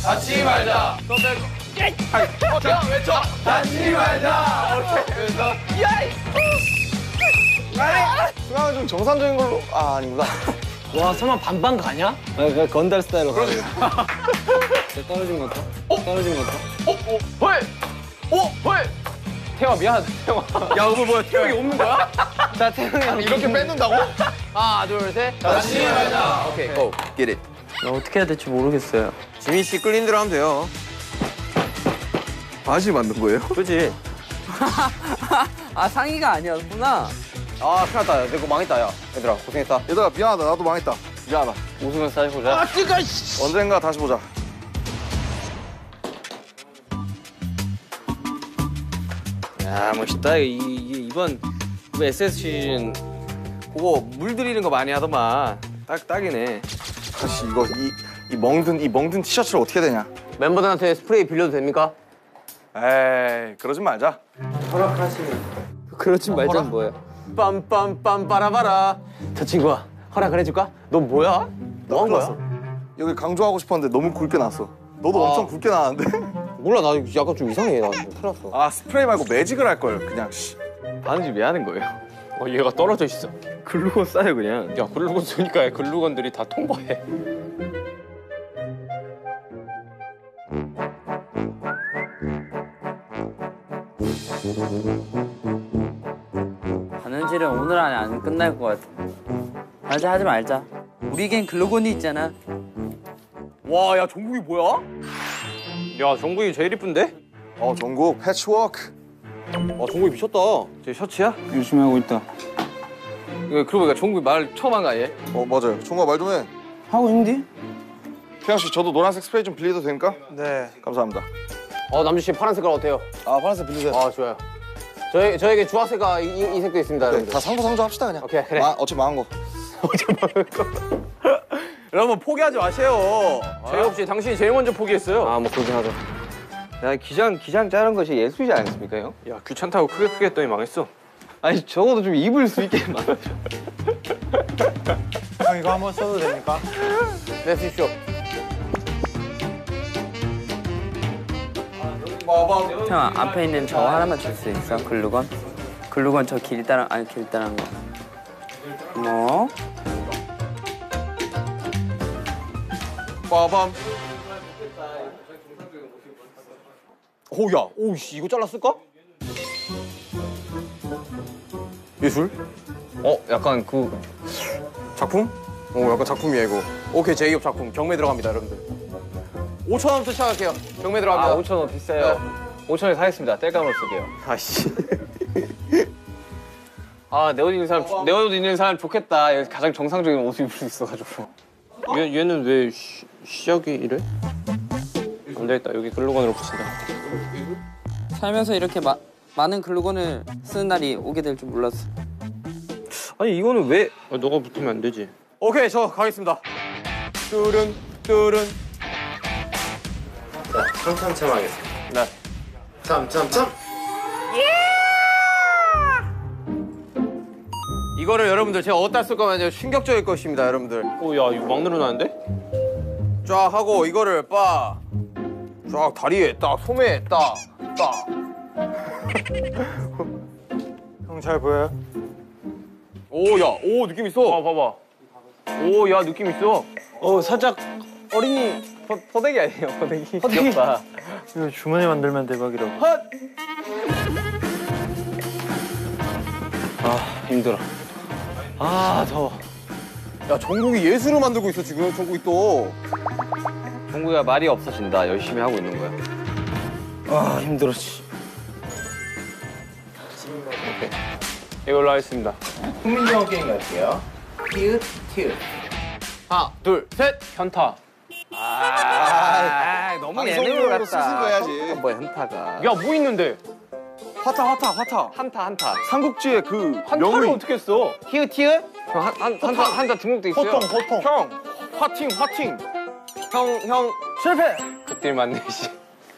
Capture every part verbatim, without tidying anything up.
다치지 말자. 또 빼고. 자, 외쳐. 다치지 말자. 오케이. 그래서 야이. 승환은 좀 정상적인 걸로. 아, 아니구나. 와, 설마 반반 가냐? 아, 건달 스타일로 가야 돼. 떨어진 것 같아. 어? 떨어진 것 같아. 어? 어? 헐! 어? 헐! 태영아, 미안하다, 태영아. 야, 이거 뭐야? 태형이 없는 거야? 나 태영이 형 이렇게 뺏는다고? 하나, 둘, 셋. 다치지 말자. 오케이, 고. Get it. 나 어떻게 해야 될지 모르겠어요. 지민 씨 끌린 대로 하면 돼요. 바지 만든 거예요? 그지? 아, 상의가 아니었구나. 아, 큰일 났다. 내 거 망했다, 야. 얘들아, 고생했다. 얘들아, 미안하다. 나도 망했다. 미안하다. 웃으면서 다시 보자. 아, 뜨거, 씨. 언젠가 다시 보자. 야, 멋있다. 이, 이, 이번 에스에스 시즌 그거 물들이는 거 많이 하더만. 딱, 딱이네. 사실 이거, 이, 이 멍든, 이 멍든 티셔츠를 어떻게 되냐? 멤버들한테 스프레이 빌려도 됩니까? 에이, 그러지 말자. 그렇지 말자는 뭐야? 빰빰빰 빠라바라. 저 친구야, 허락을 해줄까? 너 뭐야? 뭐 한 거야? 여기 강조하고 싶었는데 너무 굵게 나왔어. 너도 아. 엄청 굵게 나왔는데? 몰라, 나 약간 좀 이상해. 나 큰일 났어. 아, 스프레이 말고 매직을 할 걸, 그냥. 씨. 바느질 왜 하는 거예요? 어, 얘가 떨어져 있어. 글루건 싸요, 그냥. 야, 글루건 쓰니까 글루건들이 다 통과해. 바느질은 오늘 안에 안 끝날 것 같아. 말자 하지 말자. 우리겐 글루건이 있잖아. 와, 야, 종국이 뭐야? 야, 정국이 제일 이쁜데? 어, 전국 패치워크. 와, 종국이 미쳤다. 제 셔츠야? 열심히 하고 있다. 이거 그러고 보니까 종국이 말 처음 한 거 아니에요? 어, 맞아요. 총각 말 좀 해. 하고 있는데? 태양 씨, 저도 노란색 스프레이 좀 빌려도 됩니까? 네. 감사합니다. 어, 남주 씨 파란 색깔 어때요? 아, 파란색 빌리세요. 아, 좋아요. 저희, 저에게 주황색과 이, 이, 이 색도 있습니다, 네, 여러분들. 다 상부상조 합시다, 그냥. 오케이, 그래. 마, 어차피 망한 거. 여러분, 포기하지 마세요. 제이홉 씨, 당신이 제일 먼저 포기했어요. 아, 뭐 그러긴 하죠. 야, 기장, 기장 자른 것이 예술이지 않습니까, 형? 야, 귀찮다고 크게 크게 했더니 망했어. 아니, 적어도 좀 입을 수 있게 말아줘. 형, 이거 한번 써도 됩니까? 네, 쓰십시오. 형 앞에 있는 저 하나만 줄 수 있어? 글루건? 글루건 저 길다란 아니 길다란 거. 뭐? 빠밤. 오, 야, 오, 씨, 이거 잘랐을까? 예술? 어, 약간 그 작품? 어, 약간 작품이야 이거. 오케이, 제이홉 작품 경매 들어갑니다, 여러분들. 오천 원부터 시작할게요. 경매 들어갑니다. 아, 오천 원 비싸요. 오천 원에 사겠습니다. 뗄감으로 쓸게요. 아씨. 아, 내 옷 입는 사람, 내 옷 입는 사람 좋겠다. 여기 가장 정상적인 옷을 입을 수 있어가지고. 얘, 얘는 왜 시, 시작이 이래? 안 되겠다. 여기 글루건으로 붙인다. 살면서 이렇게 마, 많은 글루건을 쓰는 날이 오게 될 줄 몰랐어. 아니, 이거는 왜? 아, 너가 붙으면 안 되지. 오케이, 저 가겠습니다. 뚜른, 뚜른. 자, 참참참 하겠습니다. 네. 참참참. 이거를 여러분들 제가 어디다 쓸 거면 충격적일 것입니다, 여러분들. 오, 야, 이거 막 늘어나는데? 쫙 하고 이거를 빠. 쫙 다리에 딱, 소매에 딱, 딱. 형, 잘 보여요? 오, 야, 오, 느낌 있어. 아, 봐봐. 오, 야, 느낌 있어. 어, 살짝 어린이 퍼, 퍼대기 아니에요, 퍼대기. 퍼대기. 귀엽다. 이거 주머니 만들면 대박이라고. 헛! 아, 힘들어. 아, 더워. 야, 정국이 예술을 만들고 있어, 지금, 정국이 또. 정국이가 말이 없어진다. 열심히 하고 있는 거야. 아, 힘들어, 씨. 오케이. 이걸로 하겠습니다. 국민영어 게임 갈게요. 티읕, 티읕. 하나, 둘, 셋! 현타. 아, 너무 예능으로 방송으로 갔다. 수습해야지. 뭐야, 현타가. 야, 뭐 있는데? 화타, 화타, 화타. 한타, 한타. 삼국지의 그 한타를 명의. 어떻게 했어? 티읕, 티읕? 형, 한, 한, 한자, 한자 등록돼 있어요. 호통, 호통. 형, 화팅, 화팅. 형, 형. 실패! 그때 맞네, 씨.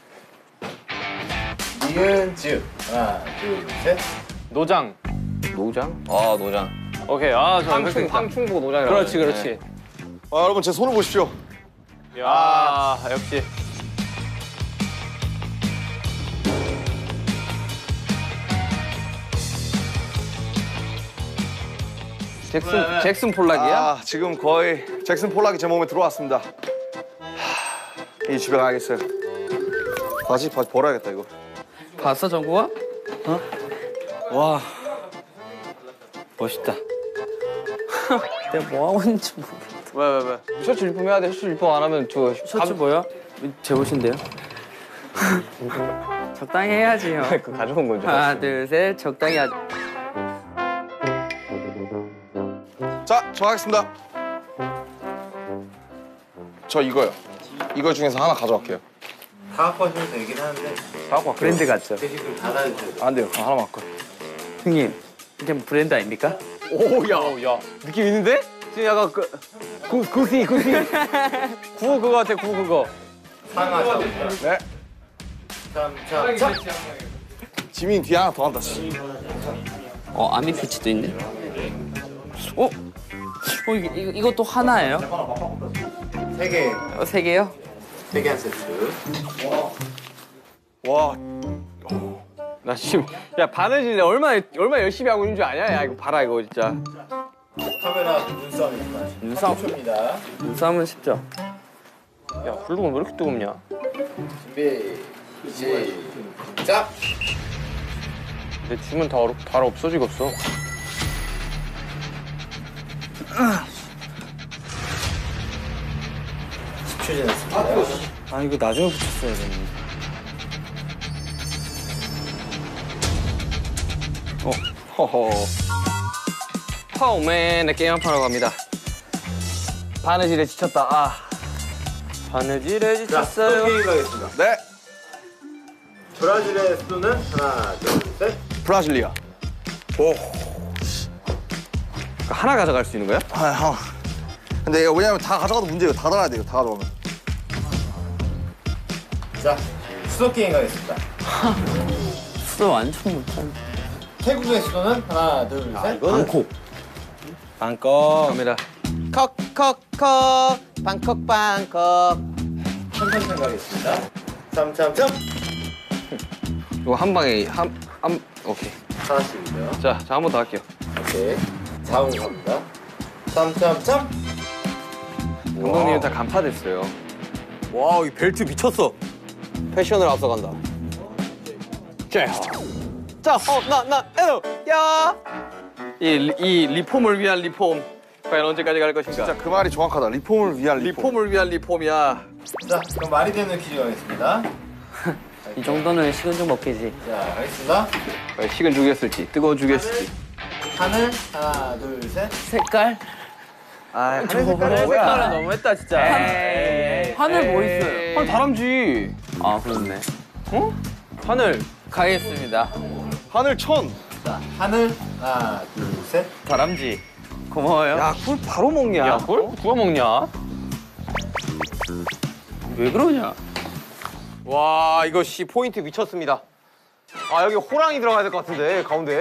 니은, 즈. 하나, 둘, 셋. 노장. 노장? 아, 노장. 오케이, 아, 저 황충, 황충 보고 노장이라고. 그렇지, 그러네. 그렇지. 아, 여러분, 제 손을 보십시오. 야, 역시. 잭슨 잭슨 폴락이야? 아, 지금 거의 잭슨 폴락이 제 몸에 들어왔습니다. 하, 이 집에 가야겠어요. 바지 바지 버려야겠다 이거. 봤어 정국아? 어? 와 멋있다. 내가 뭐 하고 있는지 모르겠다. 왜 왜 왜? 셔츠 리폼 해야 돼. 셔츠 리폼 안 하면 저 셔츠 뭐야? 제 옷인데요? 적당히 해야지요. 그 가져온 건지. 하나 둘 셋 적당히 하자. 자, 저 하겠습니다. 저 이거요. 이거 중에서 하나 가져갈게요. 다 갖고 하시면 되긴 하는데 갖고 갈게요. 브랜드 같죠? 대신 닫아주셔야 돼요. 안 돼요. 하나만 갖고. 형님 이게 브랜드 아닙니까? 오야 야 느낌 있는데? 지금 약간 그 구, 구시 구시 구 그거 같아 구 그거. 상하 네. 참참참 지민 뒤에 하나 더 한다. 씨. 어 아미 피치도 있네. 어? 어 이거, 이거 이것도 하나예요? 세개 어, 세 개요? 세 개 한 세트. 와, 나 지금 야 바느질 얼마나 얼마나 열심히 하고 있는 줄 아냐? 야 이거 봐라 이거 진짜. 카메라 눈싸움입니다. 눈싸움. 삼 초입니다. 눈싸움은 쉽죠? 야 굴룩은 왜 이렇게 뜨겁냐? 준비 시작. 내 주문 다 얼어, 바로 없어지겠어. 십 초 지났습니다. 아 이거 나중에 붙였어야 되는데. 허허. 파오맨 내 게임 한판 하러 갑니다. 바느질에 지쳤다. 아. 바느질에 자, 스톱 지쳤어요. 게임 가겠습니다. 네. 브라질의 수도는 하나, 둘, 셋. 브라질리아. 오. 하나 가져갈 수 있는 거야? 아, 형. 근데 이거 왜냐면 다 가져가도 문제예요. 다 달아야 돼요. 다 가져가면. 자, 수도 게임 가겠습니다. 수도 완전 못하네. 태국의 수도는 하나, 둘, 셋. 방콕. 방콕. 갑니다. 컥컥컥 방콕 방콕. 참참참 가겠습니다. 참참참. 이거 한 방에 한, 한 오케이. 하나씩이죠. 자, 자 한 번 더 할게요. 오케이. 자웅 갑니다. 참참참. 감독님 다 간파됐어요. 와, 이 벨트 미쳤어. 패션을 앞서간다. 자, 자, 어, 나, 나, 에로, 야. 이, 이 리폼을 위한 리폼. 과연 언제까지 갈 것인가? 진짜 그 말이 정확하다. 리폼을 위한 리폼. 리폼을 위한 리폼이야. 자, 그럼 말이 되는 퀴즈 가겠습니다. 이 정도는 식은 죽 먹기지. 자, 가겠습니다. 과연 식은 죽였을지 뜨거워 죽였을지. 하늘, 하나, 둘, 셋. 색깔? 아, 저거 색깔은 뭐야? 색깔은 너무했다, 진짜. 하늘 뭐 있어요? 하늘 다람쥐. 아 그렇네. 어? 하늘. 가겠습니다. 하늘천. 자, 하늘, 하나, 둘, 셋. 다람쥐. 고마워요. 야, 꿀 바로 먹냐? 야, 그걸 누가 먹냐? 왜 그러냐? 와, 이거 씨 포인트 미쳤습니다. 아, 여기 호랑이 들어가야 될 것 같은데, 가운데.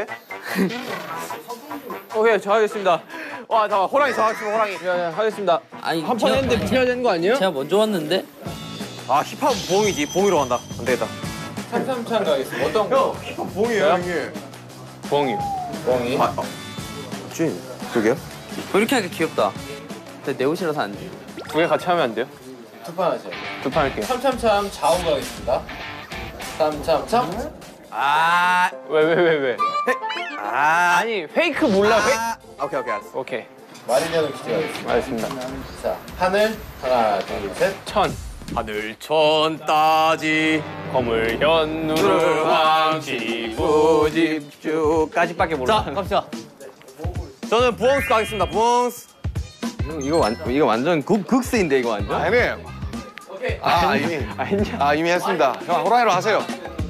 오케이, 저 하겠습니다. 와, 잠깐만, 호랑이 저 하겠습니다, 호랑이. 야, 야, 하겠습니다. 아니 한 판 했는데 비켜야 되는 거 아니에요? 제가 먼저 왔는데. 아, 힙합 부엉이지. 부엉이로 간다. 안 되겠다. 참참참 가겠습니다. 어떤 거? 봉이에요, 형님. 부엉이. 뻥이. 아, 쥐. 저기요? 왜 이렇게 하니까 귀엽다. 근데 내 옷이라서 안 돼. 두 개 같이 하면 안 돼요? 투판 하세요. 두 판 할게요. 참참참 자웅 가겠습니다. 참참참. 아, 왜, 왜, 왜, 왜? 아. 아니, 페이크 몰라, 페이크. 아. 오케이, 오케이, 알았어. 오케이. 말이 되는 퀴즈 가겠습니다. 알겠습니다. 자, 하늘, 하나, 둘, 셋. 천. 하늘천 따지 거물 현누를 황치 부집주까지밖에 몰라. 자, 갑시다. 저는 부엉스 가겠습니다. 부엉스. 이거, 이거, 완, 이거 완전 극, 극스인데, 이거 완전? 아니. 아, 이미. 아니냐? 아, 이미 했습니다. 형, 호랑이로 하세요.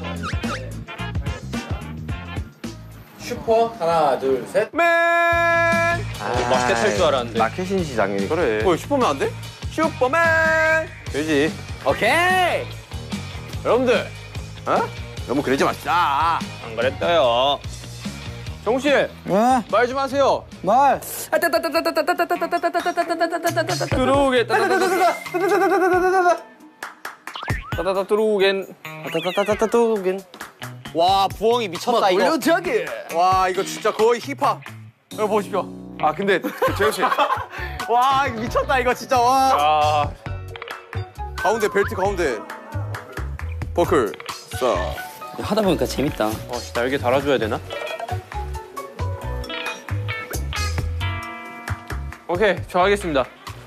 슈퍼, 하나, 둘, 셋. 맨. 아, 마켓 할줄 알았는데. 마켓인지 당연히. 그래. 어, 슈퍼맨 안 돼? 슈퍼맨. 되지. 오케이. 여러분들, 어? 너무 그러지 맙시다. 안 그랬어요. 정우 씨, 말 좀 하세요. 말. 뚜루겐. 따다다 뚜루겐. 따따따따따 뚜겐. 와, 부엉이 미쳤다 이거. 올려자기. 와, 이거 진짜 거의 힙합. 여러분 보십시오. 아 근데 재현 씨 와 이거 미쳤다 이거 진짜 와. 아, 가운데 벨트 가운데. 버클. 자. 하다 보니까 재밌다. 어, 날개 달아줘야 되나? 오케이, 저 하겠습니다.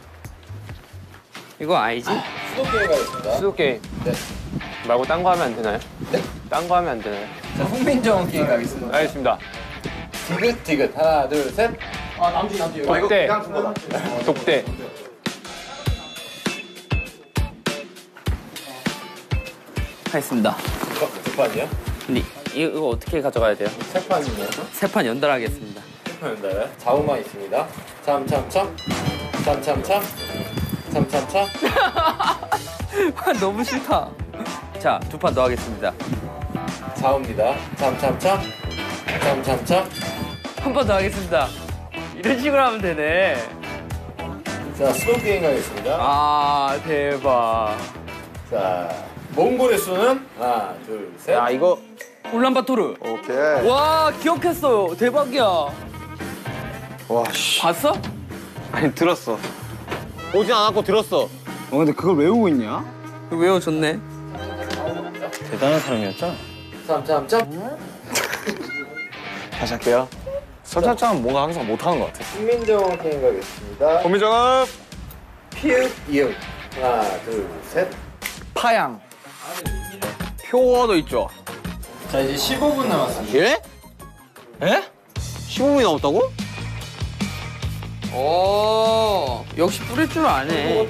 이거 알지? 수도 게임 가겠습니다. 수도 게임. 네. 말고 딴 거 하면 안 되나요? 네. 딴 거 하면 안 되나요? 자, 훈민정 게임 가겠습니다. 알겠습니다. 디귿 디귿 하나 둘 셋. 독대. 독대. 하겠습니다. 두 판이요? 근데 이거, 이거 어떻게 가져가야 돼요? 세 판이네요. 세 판 연달하겠습니다. 네. 좌우만 있습니다. 참참참. 참참참. 참참참. 너무 싫다. 자, 두 판 더 하겠습니다. 좌우입니다. 참참참. 참참참. 한 판 더 하겠습니다. 이런 식으로 하면 되네. 자, 수도 게임 가겠습니다. 아, 대박. 자, 몽골의 수는 하나 둘 셋. 야 이거 울란바토르. 오케이. 와, 기억했어요. 대박이야. 와 씨. 봤어? 아니 들었어. 보진 않았고 들었어. 어, 근데 그걸 외우고 있냐? 외워줬네. 대단한 사람이었죠? 참참참. 다시 할게요. 설탕짱은 뭔가 항상 못하는 것 같아. 훈민정 게임 가겠습니다. 고민정합. 피읍 이응. 하나 둘 셋. 파양. 표어도 있죠. 자, 이제 십오 분 남았습니다. 예? 예? 십오 분이 남았다고? 오, 역시 뿌릴 줄 아네.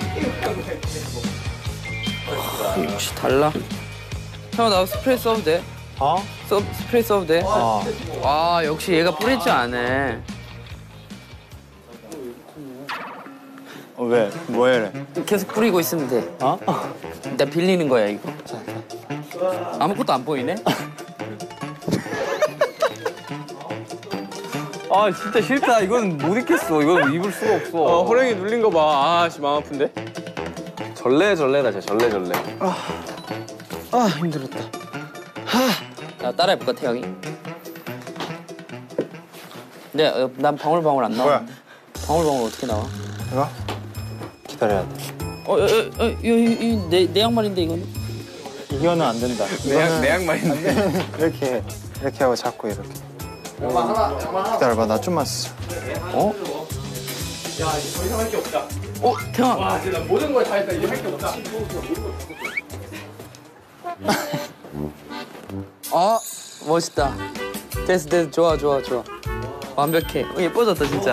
아, 역시 달라. 형, 나 스프레이 써도 돼? 어? 써, 스프레이 써도 돼? 어. 아, 역시 얘가 뿌릴 줄 아네. 어, 왜? 뭐해, 래 계속 뿌리고 있으면 돼. 어? 나 빌리는 거야, 이거. 아무것도 안 보이네? 아, 진짜 싫다. 이건 못 입겠어. 이건 입을 수가 없어. 어, 호랭이 눌린 거 봐. 아, 씨, 마음 아픈데? 절레절레다, 진짜 절레절레. 아, 힘들었다. 나 따라해볼까, 태영이? 근데 어, 난 방울방울 안 나와. 방울방울 어떻게 나와? 이거? 기다려야 돼. 어, 어, 어, 어, 이거, 이거 내, 내 양말인데, 이거는? 이거는 안 된다. 내, 양, 내 양말인데. 이렇게, 이렇게 하고 잡고 이렇게. 기다려봐, 나 좀만 쓰자. 어? 어, 태영아. 와, 진짜 나 모든 걸 다 했다. 이제 할 게 없다. 아, 멋있다. 됐어, 됐어. 좋아, 좋아, 좋아. 완벽해. 어, 예뻐졌다, 진짜.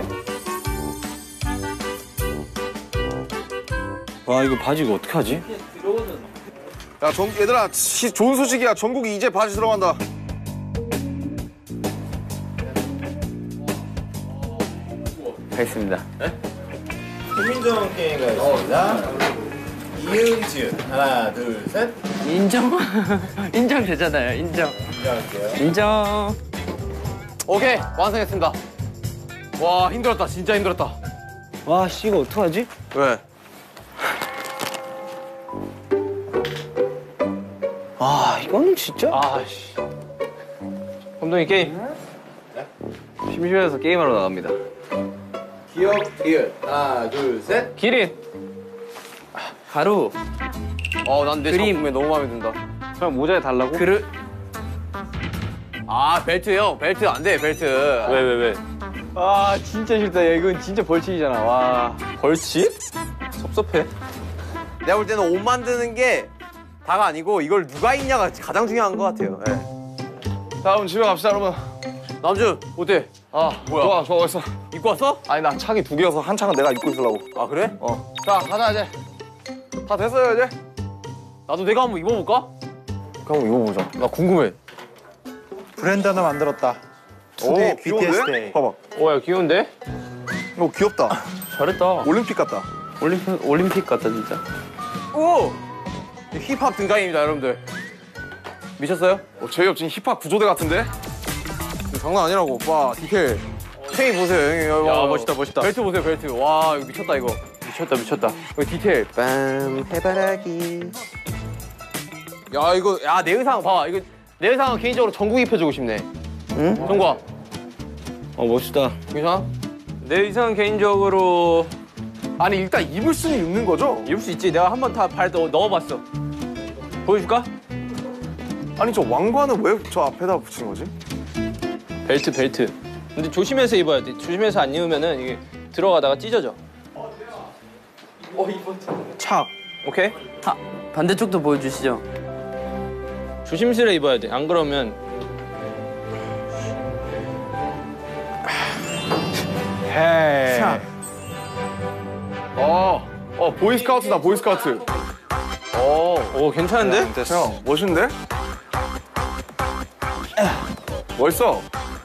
와, 이거 바지 이거 어떡하지? 야, 전, 얘들아, 시, 좋은 소식이야. 전국이 이제 바지 들어간다. 가겠습니다. 훈민정 게임 가겠습니다. 이응 지읒. 하나 둘 셋. 인정? 인정 되잖아요, 인정. 인정할게요. 인정. 오케이 완성했습니다. 와 힘들었다 진짜 힘들었다. 와, 씨, 이거 어떡하지? 왜? 아, 이거는 진짜? 아씨. 감독님 게임. 심심해서 게임하러 나갑니다. 기억 디귿. 하나 둘 셋. 기린. 가루. 어난 내 그림. 작품에 너무 마음에 든다. 그럼 모자에 달라고? 그릇. 아 벨트요? 벨트 안 돼 벨트. 왜, 왜, 왜? 아, 진짜 싫다. 야, 이건 진짜 벌칙이잖아. 와. 벌칙? 섭섭해. 내가 볼 때는 옷 만드는 게 다가 아니고 이걸 누가 입냐가 가장 중요한 것 같아요. 네. 자, 그럼 집에 갑시다, 여러분. 남준 어때? 아, 뭐야? 좋아, 좋아, 있어. 입고 왔어? 아니, 나 창이 두 개여서 한 창은 내가 입고 있으려고. 아 그래? 어. 자, 가자, 이제. 다 됐어요, 이제. 나도 내가 한번 입어볼까? 그럼 입어보자. 나 궁금해. 브랜드 하나 만들었다. 오, 투데이 귀여운데? 비티에스 데이. 봐봐. 오야 귀여운데? 이거 귀엽다. 잘했다. 올림픽 같다. 올림픽, 올림픽 같다, 진짜. 오! 힙합 등장입니다 여러분들. 미쳤어요? 어, 제이홉 지금 힙합 구조대 같은데? 장난 아니라고 오빠 디테일. 형이 보세요 형이. 야, 멋있다, 멋있다. 벨트 보세요 벨트. 와 이거 미쳤다 이거. 미쳤다, 미쳤다. 여기 디테일. 빰 해바라기. 야 이거 야 내 의상 봐 이거 내 의상은 개인적으로 전국 입혀주고 싶네. 응? 정국아 어, 멋있다. 괜찮아? 내 의상은 개인적으로 아니 일단 입을 수는 입는 거죠? 입을 수 있지. 내가 한 번 다 발 넣어봤어. 보여줄까? 아니 저 왕관은 왜 저 앞에다 붙이는 거지? 벨트 벨트. 근데 조심해서 입어야 돼. 조심해서 안 입으면은 이게 들어가다가 찢어져. 착. 오케이? 아, 반대쪽도 보여주시죠. 조심스레 입어야 돼. 안 그러면 헤이. 어, 어 보이스카우트다 보이스카우트. 어, 오 괜찮은데? 됐어. 형 멋있는데? 멋있어.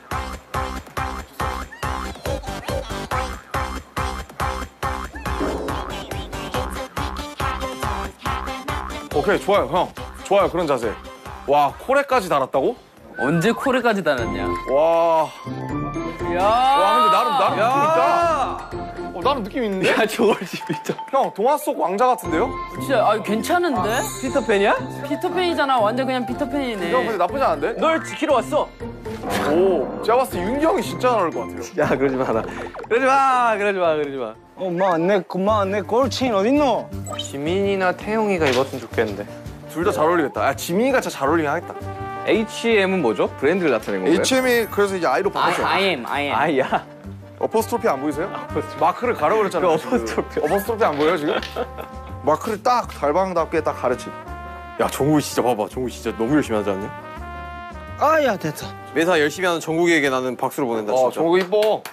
오케이 좋아요 형. 좋아요 그런 자세. 와 코레까지 달았다고? 언제 코레까지 달았냐? 와. 야. 와 근데 나름 나름 느낌 있다. 어 나름 느낌 있는데? 야 저걸 진짜. 형 동화 속 왕자 같은데요? 진짜 아 괜찮은데? 피터팬이야? 피터팬이잖아. 완전 그냥 피터팬이네. 형 근데 나쁘지 않은데? 널 지키러 왔어. 오 제가 봤을 때 윤기 형이 진짜 나을 것 같아요. 야 그러지 마라. 그러지 마. 그러지 마. 그러지 마. 엄마 내 그만 내 골친 어딨노? 지민이나 태용이가 입었으면 좋겠는데. 둘 다 잘 어울리겠다. 아 지민이가 진짜 잘 어울리긴 하겠다. 에이치엠은 뭐죠? 브랜드를 나타낸 건가요? 에이치엠이 그래서 이제 아이로 I, 바꿨죠. I am, I am. 아야. 어퍼스트로피 안 보이세요? 마크를 가려버렸잖아요. 그 지금. 어퍼스트로피. 어퍼스트로피 안 보여요 지금? 마크를 딱 달방답게 딱 가르치. 야 정국이 진짜 봐봐. 정국이 진짜 너무 열심히 하지 않냐? 아야 됐다. 매사 열심히 하는 정국이에게 나는 박수를 보낸다 어 진짜. 정국 이뻐.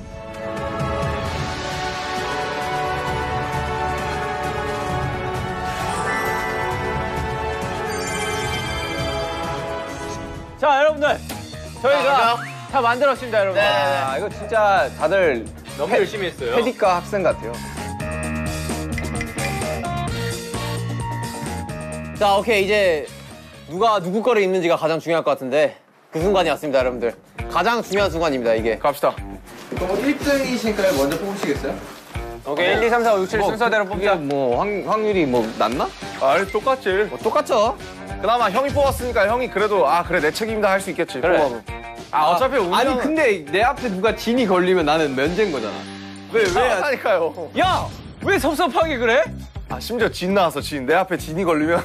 자 여러분들 저희가 다 만들었습니다 여러분. 아, 이거 진짜 다들 너무 열심히 했어요. 패디과 학생 같아요. 자 오케이 이제 누가 누구 거를 입는지가 가장 중요할 것 같은데 그 순간이 왔습니다 여러분들. 가장 중요한 순간입니다 이게. 갑시다. 일 등이실까요? 먼저 뽑으시겠어요? 오케이 일, 이, 삼, 사, 오, 육, 칠 순서대로 뽑자. 뭐 확, 확률이 뭐 낮나? 아니 똑같지. 뭐 똑같죠? 그나마 형이 뽑았으니까 형이 그래도 아 그래 내 책임이다 할 수 있겠지. 그래. 뽑아도. 아 어차피 운영. 아니 근데 내 앞에 누가 진이 걸리면 나는 면제인 거잖아. 왜 왜? 하니까요. 야! 왜 섭섭하게 그래? 아 심지어 진 나왔어 진. 내 앞에 진이 걸리면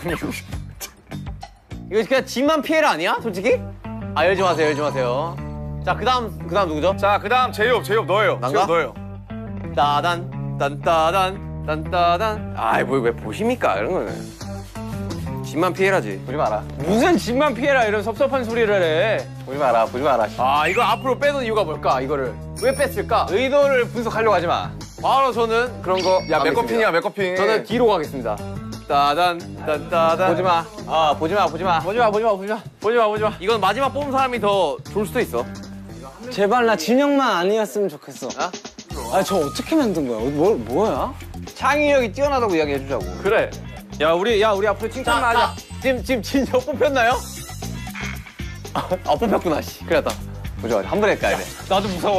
이거 그냥 집만 피해라 아니야? 솔직히? 아 열지 마세요 열지 마세요. 자 그다음 그다음 누구죠? 자 그다음 제이홉 제이홉 너예요. 난가? 제이홉 너예요. 따단 딴따단 딴따단. 아이 뭐 왜 보십니까 이런 거는. 집만 피해라지. 보지 마라. 무슨 집만 피해라 이런 섭섭한 소리를 해. 보지 마라 보지 마라. 아 이거 앞으로 빼는 이유가 뭘까? 이거를 왜 뺐을까? 의도를 분석하려고 하지 마. 바로 저는 그런 거. 야 안 메커핀이야 믿습니다. 메커핀. 저는 뒤로 가겠습니다. 따단 딴따단. 보지 마. 아 보지 마 보지 마. 보지 마, 보지 마, 보지 마. 보지 마, 보지 마. 이건 마지막 뽑은 사람이 더 좋을 수도 있어. 제발 나 진영만 아니었으면 좋겠어. 아? 아 저 어떻게 만든 거야? 뭐 뭐야? 창의력이 뛰어나다고 이야기해주자고. 그래. 야 우리 야 우리 앞으로 칭찬만 하자. 지금 지금 진짜 뽑혔나요? 아 뽑혔구나 씨. 그래 다 보지 마. 한 번에 까야 돼. 나도 무서워.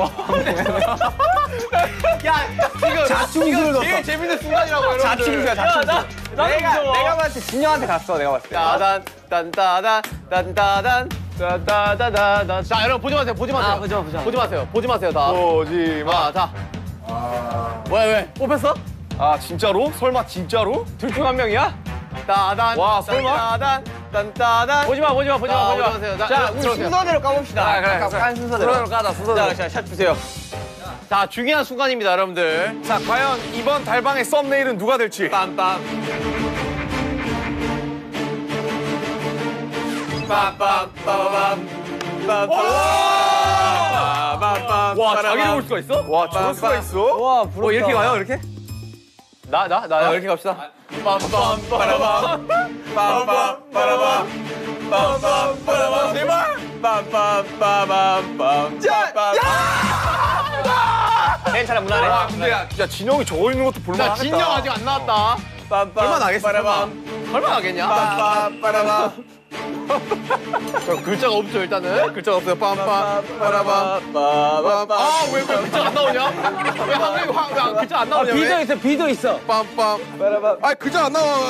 야 지금 자충수를 넣었어. 되게 재밌는 순간이라고 여러분들. 자충수야, 자충수. 야, 나, 나도 무서워. 내가 봤을 때 진영한테 갔어 내가 봤을 때. 따단 딴따단 딴따단 따다다다다. 자 여러분 보지 마세요 보지 마세요. 아, 보지 마, 보지 마. 보지 마세요 보지 마세요 다. 보지 마. 아 자. 왜 왜? 뽑혔어? 아 진짜로? 설마 진짜로? 둘 중 한 명이야? 따단. 와, 설마? 따단 딴따단. 보지 마, 보지 마, 보지 마, 아, 보지 마. 보지 마세요. 자, 자, 우리 우리 순서대로 까봅시다. 아, 그래, 각각 그래. 한 순서대로. 순서대로 까자, 순서대로. 자, 자, 샷 주세요. 자, 중요한 순간입니다, 여러분들. 자 과연 이번 달방의 썸네일은 누가 될지. 빰빰. 빰빰, 빠바밤. 빰빰. 빠바밤. 와 자기를 볼 수가 있어? 와 저럴 수가 있어? 와 부럽다. 뭐 이렇게 가요, 이렇게? 나, 나, 아, 나야. 이렇게 갑시다. 빰빰, 빠라밤. 빰빰, 빠라밤. 빰빰, 빠라밤. 제발. 빰빰, 빠밤, 빰. 자, 괜찮아, 무난해. 아 근데 야, 야 진영이 저거 있는 것도 볼만하겠다. 자, 진영 아직 안 나왔다. 빰빰. 얼마 나겠어, 빠라밤. 얼마 나겠냐? 빰빰, 빠라밤. 저 글자가 없죠, 일단은. 글자가 없어요. 빰빰, 빠라밤. 빠밤. 아, 왜, 왜 글자가 안 나오냐? 왜 한국이 화, 왜 글자 안 나오냐? 비도 왜? 있어 비도 있어. 빰빰. 빠라밤. 아 글자 안 나와.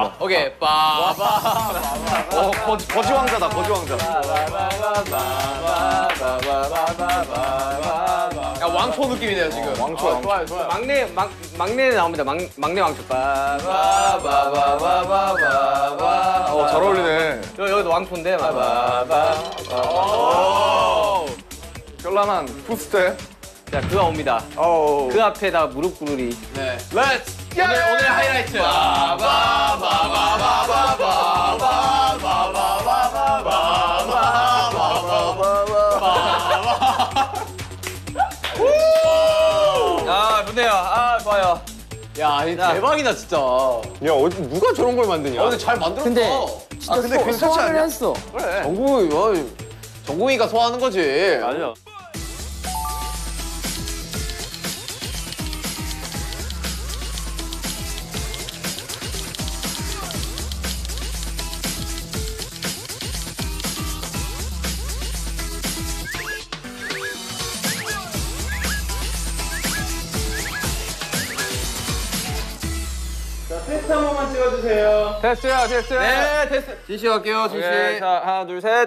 좋습니다. 오케이. 빠바. 어, 거지, 거지 왕자다, 거지 왕자. 야, 왕초 느낌이네요, 지금. 왕초, 왕초. 좋아요, 좋아요. 막내 막 막내 나옵니다. 막 막내 왕초. 바바바바바바바. 어, 잘 어울리네. 저 여기도 왕초인데. 현란한 투스텝. 자, 그가 옵니다. 어우. 그 앞에다 무릎 꿇으리. 네. 렛츠! 오늘, 오늘 하이라이트. 아, 좋네요. 아, 좋아요. 야, 이 대박이다, 진짜. 야, 어디 누가 저런 걸 만드냐? 아, 근데 잘 만들었다. 근데 아, 근데 괜찮지 않냐? 했어. 그래. 정국이, 어, 정국이가 소화하는 거지. 맞아. 테스트 한 번만 찍어주세요. 됐어요, 됐어요. 네, 됐어. 진시 갈게요, 진시. 오케이, 자, 하나, 둘, 셋.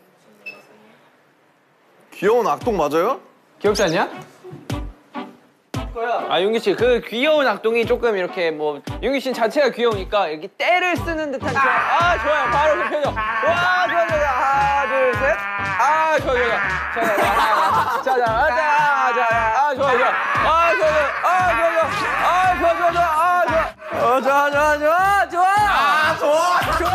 귀여운 악동 맞아요? 귀엽지 않냐? 아, 윤기 씨, 그 귀여운 악동이 조금 이렇게 뭐 윤기 씨 자체가 귀여우니까 이렇게 때를 쓰는 듯한 저, 아, 좋아요. 바로 그 표정. 와, 좋아, 좋아, 좋아. 하나, 둘, 셋. 아, 좋아, 좋아, 좋아. 자, 자, 자, 자, 자, 자, 자, 아, 좋아, 좋아. 아, 좋아, 좋아. 아, 좋아, 좋아. 아, 좋아, 좋아, 좋아. 아, 좋아. 어, 좋아, 좋아, 좋아, 좋아. 아, 좋아, 좋아.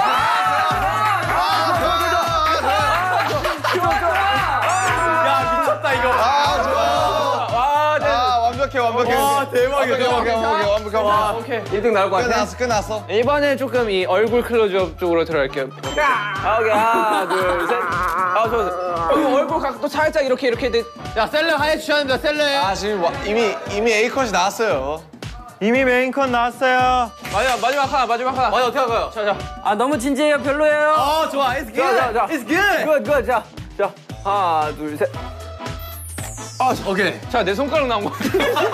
야, 미쳤다, 이거. 아, 좋아. 와, 됐어. 아, 완벽해, 완벽해. 와, 대박이야, 완벽해, 대박이야. 완벽해, 완벽해. 와, 오케이. 일 등 나올 것 같아. 끝났어, 끝났어. 이번에 조금 이 얼굴 클로즈업 쪽으로 들어갈게요. 아, 오케이. 하나, 둘, 셋. 아, 좋아, 좋아. 어, 얼굴 각도 살짝 이렇게, 이렇게. 돼. 야, 셀레 하얘 주셔야 됩니다, 셀레. 아, 지금 와- 이미, 이미 A컷이 나왔어요. 이미 메인컨 나왔어요. 마지막 마지막 하나 마지막 하나. 맞아, 어떻게 할까요? 자 자. 아 너무 진지해요. 별로예요. 어, 좋아. It's good. 자, 자, 자. It's good. 굿, 굿. 자, 자, 하나, 둘, 셋. 아, 오케이. 자, 내 손가락 나온 거 같아.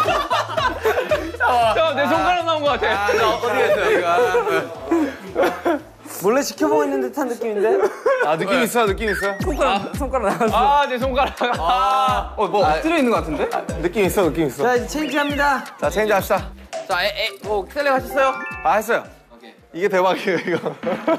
자, 내 손가락 나온 거 같아. 아, 자, 어떻게 했어요, 이거? 몰래 지켜보고 있는 듯한 느낌인데? 아 느낌 있어 느낌 있어. 손가락 손가락 나왔어. 아, 내 손가락. 아, 어 뭐 엎드려 있는 거 같은데? 느낌 있어 느낌 있어. 자 이제 체인지합니다. 자 체인지 합시다. 자, 에, 에, 뭐 셀렉 하셨어요? 아 했어요. 이게 대박이에요 이거.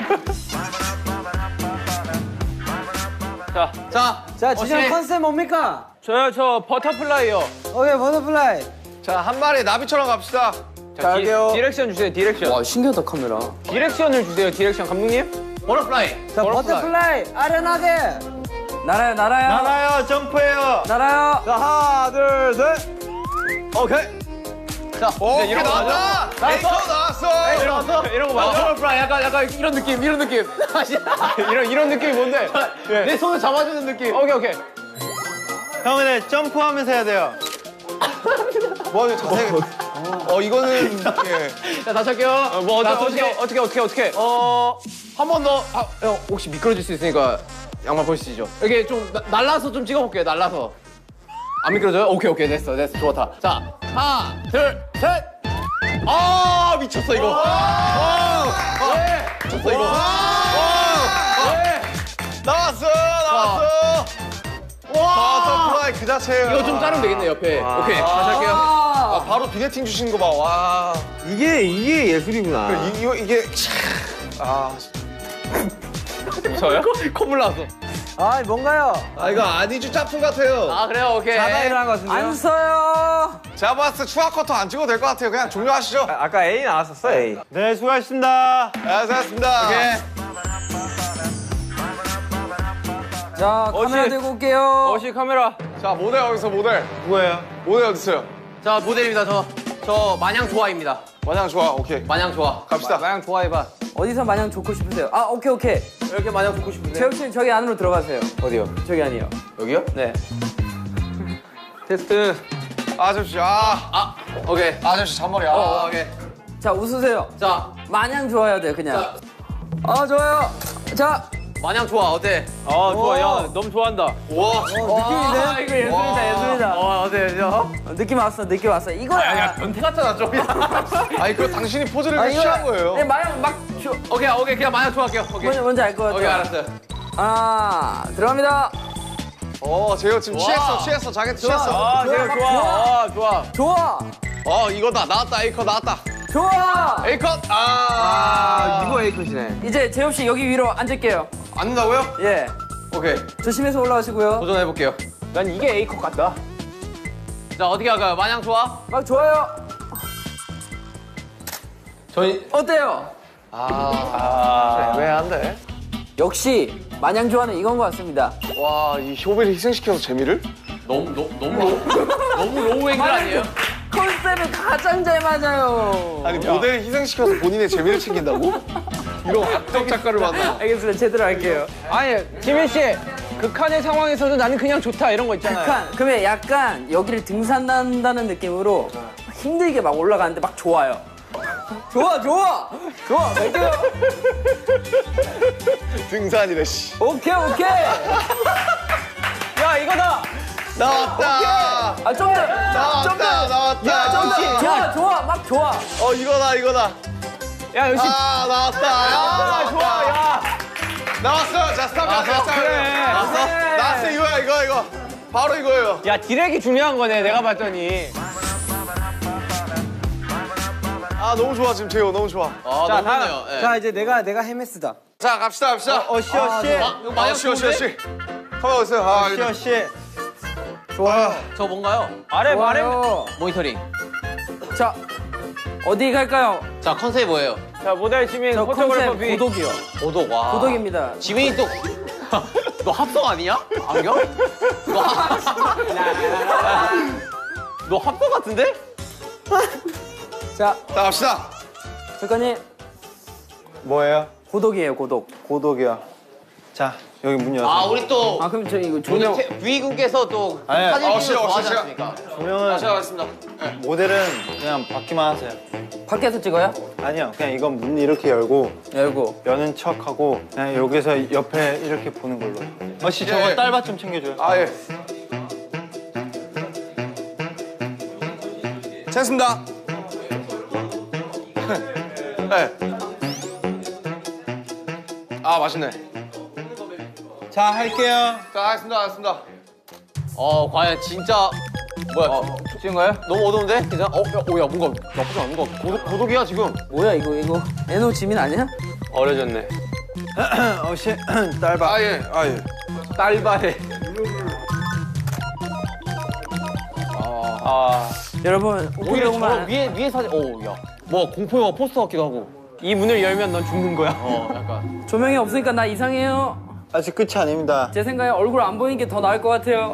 자, 자, 자 지금 어시. 컨셉 뭡니까? 저요, 저 버터플라이요. 오케이 버터플라이. 자 한 마리 나비처럼 갑시다. 자, 디, 디렉션 주세요, 디렉션. 와 신기하다 카메라. 디렉션을 주세요, 디렉션 감독님. 버터플라이. 자 버터플라이 아련하게. 날아요 날아요. 나나요 점프해요. 날아요. 자 하나 둘 셋. 오케이. 자, 오 이런 이렇게 거 나왔다. 에이커 나왔어. 이런 거, 이런 거 맞아? 버터플라이 약간, 약간 이런 느낌, 이런 느낌. 이런 이런 느낌이 뭔데? 내 손을 잡아주는 느낌. 오케이, 오케이. 형은 네, 점프하면서 해야 돼요. 뭐 자세히. 어 이거는 예. 자, 다시 할게요. 어, 뭐 자, 어떻게 어떻게 어떻게 어떻게 어떻게? 어, 한 번 더. 아, 형, 혹시 미끄러질 수 있으니까 양말 벗으시죠. 이렇게 좀 나, 날라서 좀 찍어볼게요, 날라서. 안 미끄러져요? 오케이, 오케이, 됐어, 됐어, 좋다. 자, 하나, 둘, 셋. 아, 미쳤어, 이거. 아, 네. 미쳤어, 이거. 네. 나왔어 나왔어. 버터플라이 그 자체예요. 이거 좀 자르면 되겠네, 옆에. 오케이, 다시 할게요. 아, 바로 비네팅 주신 거 봐. 와. 이게 이게 예술이구나. 이, 이거 이게 참. 아. 웃어요? 콧물 나왔어. 아 뭔가요? 아 이거 아니주 짝퉁 같아요. 아, 그래요, 오케이. 자다 일어난 것 같은데요? 안 써요. 제가 봤을 때 추가 커터 안 찍어도 될 것 같아요. 그냥 종료하시죠. 아까 A 나왔었어 A. 네 수고하셨습니다. 네, 수고하셨습니다. 오케이. 자 카메라 어시. 들고 올게요. 어시 카메라. 자 모델 어디서 모델? 누구예요? 모델 어디 있어요? 자, 모델입니다, 저. 저 마냥 좋아입니다. 마냥 좋아. 오케이. 마냥 좋아. 갑시다. 마냥 좋아해봐. 어디서 마냥 좋고 싶으세요? 아 오케이 오케이. 이렇게 마냥 좋고 싶은데. 재욱 씨 저기 안으로 들어가세요. 어디요? 저기 아니요. 여기요? 네. 테스트. 아저씨 아. 아, 오케이. 아저씨 잔머리. 아. 어, 오케이. 자 웃으세요. 자, 마냥 좋아야 돼 그냥. 아 좋아요. 자 마냥 좋아, 어때? 아 좋아, 야 너무 좋아한다. 와. 느낌인데? 아, 이거 예술이다, 예술이다. 어, 어때, 저? 어, 느낌 왔어 느낌 왔어. 이거야. 야, 변태 같잖아, 좀. 아니 그거 당신이 포즈를 아, 아, 이거- 취한 거예요. 네, 마냥 막 줘. 오케이, 오케이, 그냥 마냥 좋아할게요. 오케이. 뭔지 뭔지 알 것 같아요. 오케이, 알았어요. 하나 들어갑니다. 어 재호 지금 와. 취했어 취했어 자기 취했어. 아, 좋아, 제가 막 좋아. 아, 좋아. 좋아 어 이거다 나왔다 에이커 나왔다. 좋아. 에이컷. 아. 이거 A컷이네. 이제 재욱 씨 여기 위로 앉을게요. 앉는다고요? 예. 오케이. 조심해서 올라가시고요. 도전해볼게요. 난 이게 A컷 같다. 자, 어떻게 할까요? 마냥 좋아? 막 좋아요. 저희. 어때요? 아. 왜 안 돼? 역시 마냥 좋아하는 이건 것 같습니다. 와이 효비를 희생시켜서 재미를? 너무, 너무, 너무, 로우, 너무 로우 앵글 아니에요? 컨셉이 가장 잘 맞아요. 아니 모델을 희생시켜서 본인의 재미를 챙긴다고? 이런 악덕 작가를 만나. 알겠습니다. 제대로 할게요. 아니, 지민 씨. 극한의 상황에서도 나는 그냥 좋다 이런 거 있잖아요. 극한. 그러면 약간 여기를 등산한다는 느낌으로 힘들게 막 올라가는데 막 좋아요. 좋아, 좋아, 좋아. 갈게요. 등산이래 씨. 오케이, 오케이. 야, 이거다. 나왔다. 아, 좀 더. 좀 더. 나왔다 나왔다. 좀 더. 좋아, 좋아, 막 좋아. 어 이거다 이거다. 야, 역시. 아 나왔다. 아, 좋아, 야. 나왔어. 자 스탑이야. 자 스탑. 그래. 나왔어? 네. 나왔어 이거야 이거 이거. 바로 이거예요. 야, 디렉이 중요한 거네, 내가 봤더니. 아 너무 좋아 지금 재호 너무 좋아. 아, 자, 너무 다음. 좋네요. 예. 자, 이제 내가 내가 헤메스다. 자 갑시다 갑시다. 어시 어시. 아, 이거 아 마냥 씨, 씨, 좋은데? 씨. 가만 오세요. 아, 어시 이거. 어시. 좋아요. 저 뭔가요? 아래, 아래. 좋아요. 모니터링. 자, 어디 갈까요? 자, 컨셉이 뭐예요? 자, 모델 지민 저 포토그래퍼 컨셉 B. 고독이요. 고독, 와. 고독입니다. 지민이 또. 너 합성 아니냐? 안경? 너, 합... 너 합성 같은데? 자, 자 갑시다. 작가님 뭐예요? 고독이에요, 고독. 고독이야. 자, 여기 문 열어. 아 우리 또 아 그럼 저 이거 오늘 조명 태- 부위군께서 또 아니, 사진 어, 찍는 싫어, 거 좋아하지 싫어. 않습니까? 조명은 제가 하겠습니다. 모델은 그냥 받기만 하세요. 밖에서 찍어요? 아니요, 그냥 이건 문 이렇게 열고 열고. 여는 척하고 그냥 여기서 옆에 이렇게 보는 걸로. 어씨 예, 저거 예. 딸밭 좀 챙겨줘요. 아 예. 됐습니다. 네. 아 맛있네. 자 할게요. 자 하겠습니다, 하겠습니다. 어 과연 진짜 뭐야 찍은 거예요? 너무 어두운데? 진짜? 어? 야, 어, 야 뭔가 나쁘지 않은 거 같아. 고독, 고독이야 지금. 뭐야 이거 이거 에노 지민 아니야? 어려졌네. 어씨 딸밭. 아 예, 아 예. 딸바래. 아, 여러분 오히려 저런 오프로만 위에 위에 사진. 오 야. 뭐 공포 영화 포스터 같기도 하고. 이 문을 열면 넌 죽는 거야. 어 약간. 조명이 없으니까 나 이상해요. 아직 끝이 아닙니다. 제 생각에 얼굴 안 보이는 게 더 나을 것 같아요.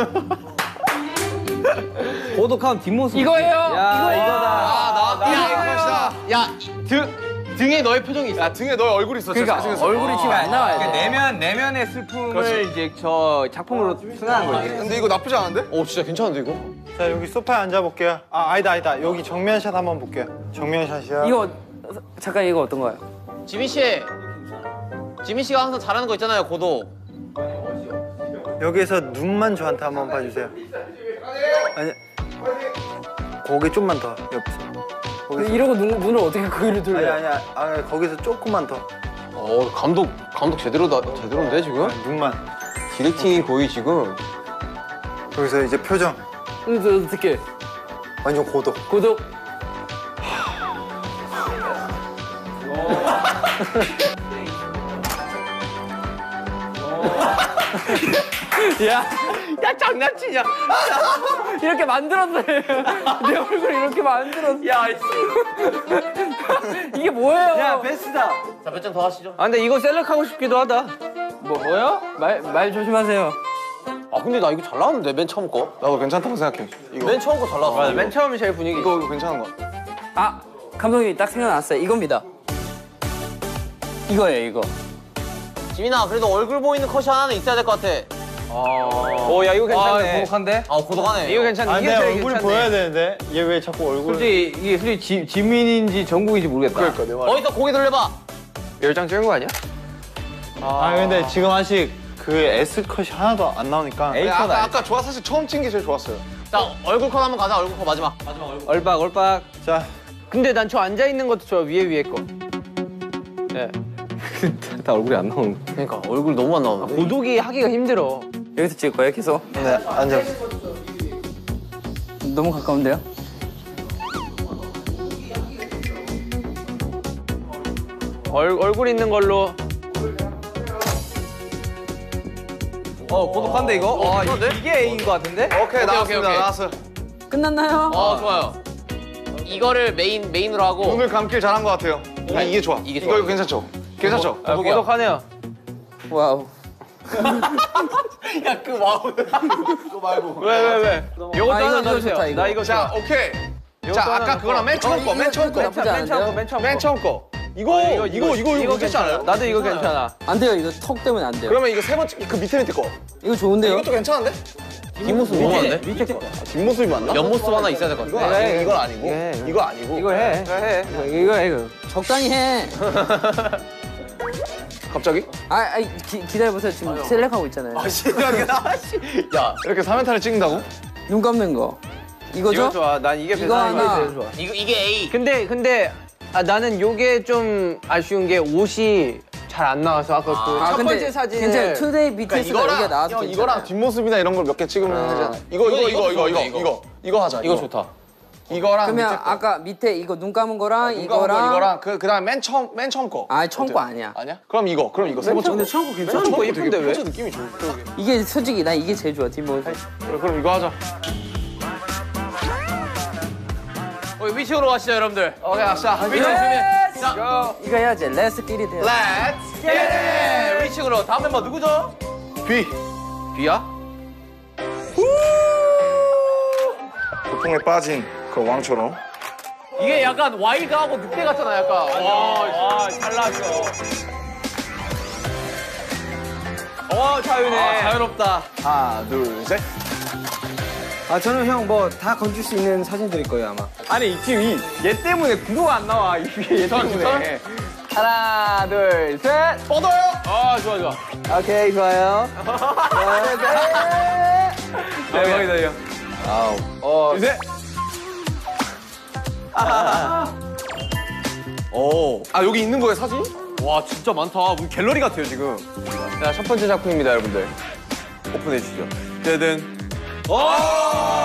고독한 뒷모습. 이거예요. 야, 이거. 이거다. 아, 나, 야, 이거 맛이다. 야 등 등에 너의 표정이 있어. 야, 등에 너의 얼굴이 있어. 그러니까 잘생겼어. 얼굴이 지금 안 나와야 돼. 내면 내면의 슬픔을 이제 저 작품으로 표현한 거지. 근데 이거 나쁘지 않은데? 오 진짜 괜찮은데 이거? 자 여기 소파에 앉아볼게요. 아 아니다 아니다. 여기 정면샷 한번 볼게요. 정면샷이요. 이거 잠깐 이거 어떤 거예요? 지민 씨. 지민 씨가 항상 잘하는 거 있잖아요 고독. 여기에서 눈만 저한테 한번 봐주세요. 아니 거기 좀만 더 옆에서. 거기서. 이러고 눈, 눈을 어떻게 거기를 아니 돌려? 아니 아 거기서 조금만 더. 어 감독 감독 제대로다 제대로인데 지금? 아, 눈만. 디렉팅이 거의 지금. 여기서 이제 표정. 근데 어떻게? 완전 고독. 구독. 야, 야, 장난치냐? 이렇게 만들었어요. 내 얼굴 이렇게 만들었어. 야, 씨. 이게 뭐예요? 야, 베스트다. 자 몇 장 더 하시죠. 아, 근데 이거 셀렉하고 싶기도 하다. 뭐 뭐요? 말 말 조심하세요. 아 근데 나 이거 잘 나왔는데 맨 처음 거. 나도 괜찮다고 생각해. 이거. 맨 처음 거 잘 나왔어. 맞아, 맨 처음이 제일 분위기. 이거, 이거 괜찮은 거. 아, 감독님 딱 생각났어요. 이겁니다. 이거예요, 이거. 지민아 그래도 얼굴 보이는 컷이 하나는 있어야 될 것 같아. 오, 야, 이거 괜찮네. 아, 고독한데? 아 고독하네. 이거 괜찮네. 아 이게 내 제일 얼굴 괜찮네. 보여야 되는데 얘 왜 자꾸 얼굴? 솔직히 이게 솔직히 지, 지민인지 정국인지 모르겠다. 그러니까 내 말. 어디서 고개 돌려봐. 열 장 찍은 거 아니야? 아 근데 지금 아직 그 S 컷이 하나도 안 나오니까. 아니, 아까 아까 좋아 사실 처음 찐 게 제일 좋았어요. 자 얼굴 컷 한번 가자. 얼굴 컷 마지막. 마지막 얼굴. 얼박, 얼박. 자 근데 난 저 앉아 있는 것도 저 위에 위에 거. 네. 다 얼굴이 안 나오는 거. 그러니까 얼굴 너무 안 나오는데. 고독이 하기가 힘들어. 여기서 찍을 거예요, 계속? 네 앉아. 너무 가까운데요? 얼, 얼굴 있는 걸로. 어, 고독한데 이거? 어, 이게 A인 거 같은데? 오케이, 나왔습니다. 오케이, 오케이. 나왔어요. 끝났나요? 어 좋아요. 이거를 메인 메인으로 하고. 눈을 감길 잘한 것 같아요. 이게, 이게 좋아. 이게 이거, 좋아. 이거 괜찮죠? 괜찮죠? 아, 고독하네요. 와우. 야그 와우. 이거 말고. 왜, 왜, 왜? 요것도 아, 하나 이거 넣어주세요. 좋다, 이거. 나 이거 자, 좋아. 오케이. 이것도 자, 하나 아까 넣고. 그거랑 맨 처음 거, 맨 처음 거. 나쁘지 맨 처음 거, 않은데요? 맨 처음 거. 맨 처음 거. 이거, 어, 이거, 이거, 이거, 이거 괜찮지 않아요? 나도 이거 괜찮아. 안 돼요, 이거 턱 때문에 안 돼요. 그러면 이거 세 번째, 그 밑에 밑에 거. 이거 좋은데요? 이것도 괜찮은데? 뒷모습 너무 많네. 밑에 거. 뒷모습이 맞나? 옆모습 하나 있어야 될 것 이거 같아. 아니고, 이건 아니고. 네. 이거 아니고. 이거 해. 이거 해. 이거 해, 이거. 적당히 해. 갑자기? 아, 아 기, 기다려보세요. 지금 셀렉하고 있잖아요. 야, 이렇게 삼연탄을 찍는다고? 눈 감는 거. 이거죠? 이거 좋아. 난 이게 이거 베스트. 하나. 제일 좋아. 이거 이게 A. 근데 근데 아, 나는 요게 좀 아쉬운 게 옷이 잘 안 나와서 아까 그 아, 첫 근데 번째 사진을 괜찮아요. 투데이 비티에스가 여기가 나와서 형, 괜찮아요. 이거랑 뒷모습이나 이런 걸 몇 개 찍으면 되잖아. 이거, 이거, 이거, 이거, 이거, 이거, 이거 하자. 이거 좋다. 이거랑 그러면 밑에 거. 아까 밑에 이거 눈 감은 거랑 이거 이거랑 이거랑 그 그다음 맨 처음 맨 처음 거. 아, 처음 거 어때요? 아니야. 아니야? 그럼 이거. 그럼 이거 세 번째. 근데 처음 거 괜찮아. 처음 거 예쁜데 왜? 포즈 느낌이 좋은 거. 이게 솔직히 나 이게 제일 좋아, 뒷모습. 그래, 그럼 이거 하자. 어, 위치으로 가시죠 여러분들. 오케이, 자, 위치 준비. 자, 이거 해야지. Let's get it. Let's get it. 위치으로 다음 멤버 누구죠? B. B야? 보통에 빠진 그 왕처럼. 이게 약간 와일드하고 늑대 같잖아 약간. 와, 아, 잘 나왔어. 어, 자유네. 아, 자유롭다. 하나, 둘, 셋. 아 저는 형 뭐 다 건질 수 있는 사진들일 거예요 아마. 아니, 이 팀, 이, 얘 때문에 구도가 안 나와. 이게 얘 때문에. 하나, 둘, 셋. 뻗어요. 아, 좋아, 좋아. 오케이, 좋아요. 대박이다, 이거. 아우. 어, 이제. 오. 아, 여기 있는 거예요, 사진? 와, 진짜 많다. 우리 갤러리 같아요, 지금. 자, 첫 번째 작품입니다, 여러분들. 오픈해 주시죠. 뜨든. 와!